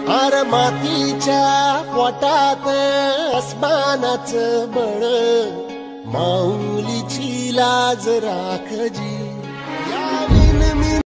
R मातीच्या पोटात अस्मानाचं बळ, माऊलीची लाज राखजी. या विनमी